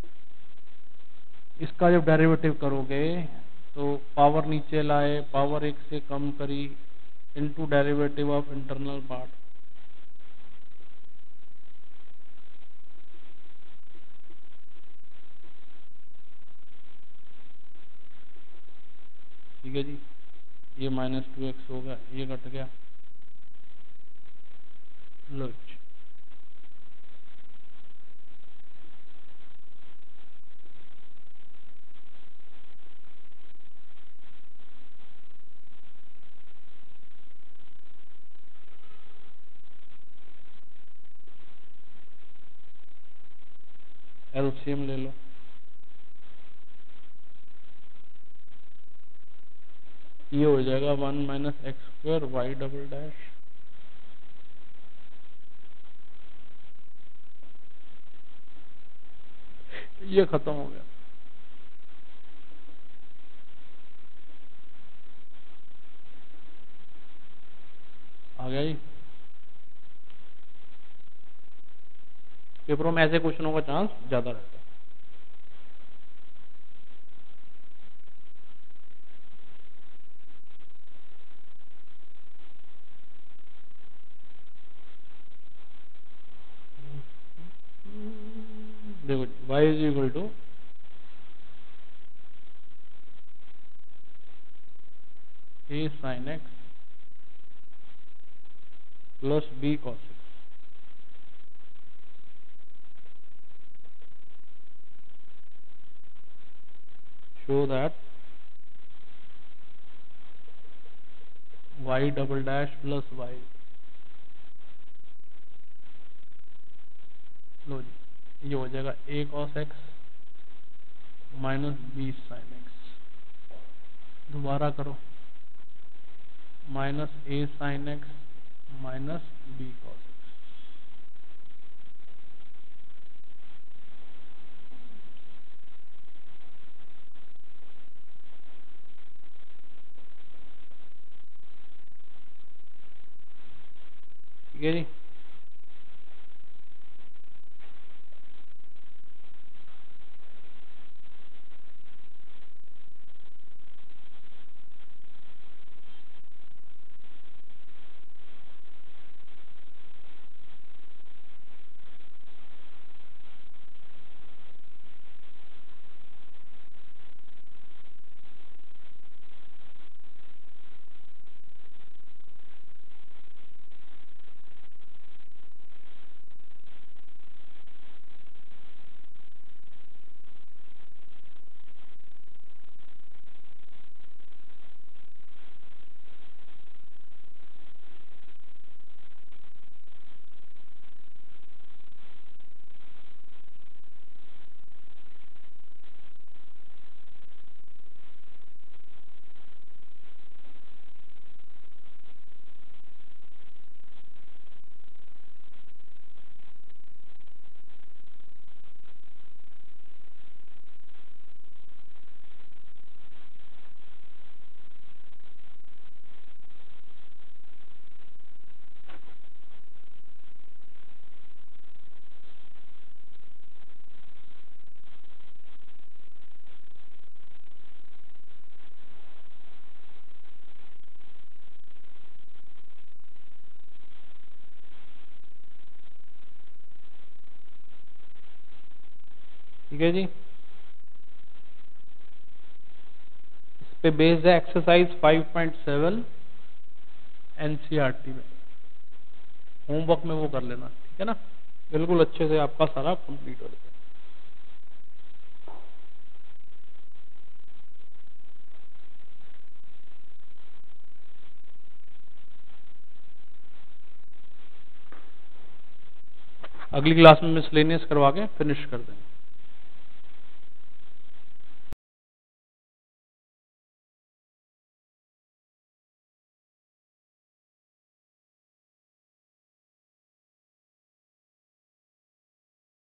Speaker 1: इसका जब derivative करोगे तो पावर नीचे लाए, पावर एक से कम करी, into derivative of internal part. ठीक है जी, ये माइनस टू एक्स होगा, ये कट गया। लो जी, एलसीएम ले लो। ये हो जाएगा one minus x square y double dash, ये खत्म हो गया। आ गया जी। पेपरों में ऐसे क्वेश्चनों का चांस ज्यादा रहता है। देखो y is equal to a sine x plus b cos x, show that y double dash plus y। लो जी, ये हो जाएगा a cos x minus b sine x. दोबारा करो, minus a sine x minus b cos x. ठीक है जी। ठीक है जी। इस पे बेस्ड है exercise five point seven NCERT में, होमवर्क में वो कर लेना, ठीक है ना, बिल्कुल अच्छे से आपका सारा कंप्लीट हो जाएगा। अगली क्लास में मिसलेनियस करवा के फिनिश कर देंगे।